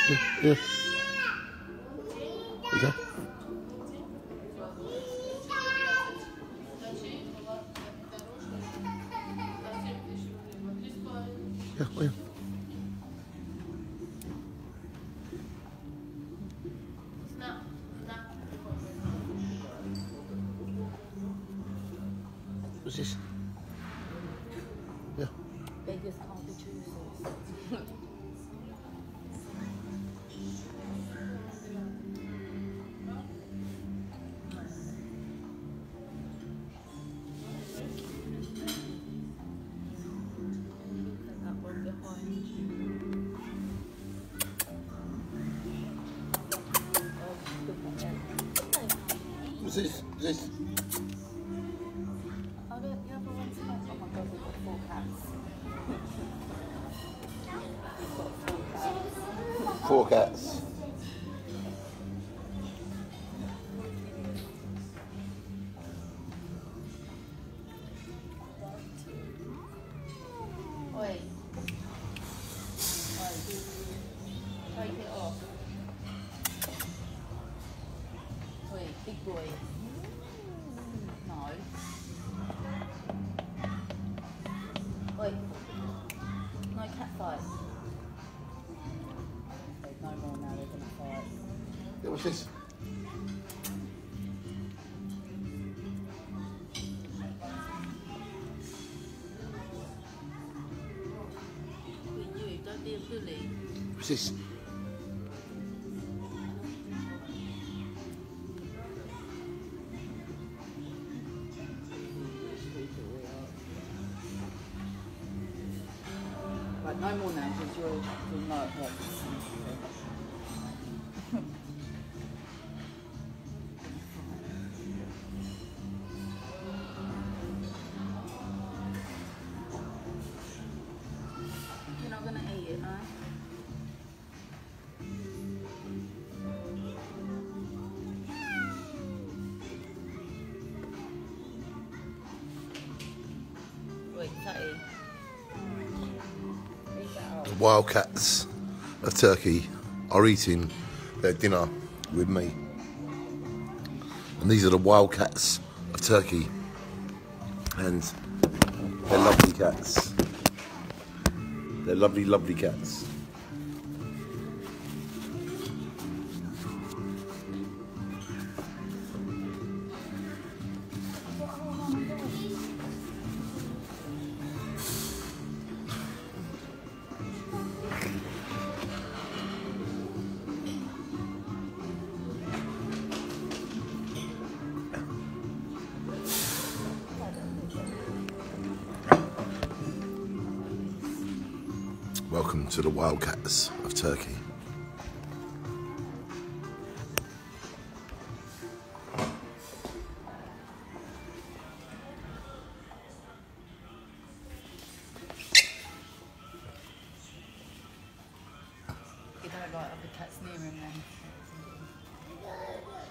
Yeah. Okay. Yeah, well. What's this? Yeah. Beggars can't be choosers. That one behind you. Oh, look at that. What's this? This? Oh, look, the other one's not. Oh my god, we've got 4 cats. We've got 4 cats. 4 cats. Oi. Oi. Take it off. Oi, big boy. No. Oi. No cat fight. There's no more now, they're gonna fight. Yeah, what's this? With you, don't be a bully. What's this? Right, no more now because you're not here. You're not gonna eat it, no? Wait, Tatty. The wildcats of Turkey are eating their dinner with me. And these are the wildcats of Turkey. And they're lovely cats. They're lovely, lovely cats. Welcome to the wildcats of Turkey. You don't like other cats near him then?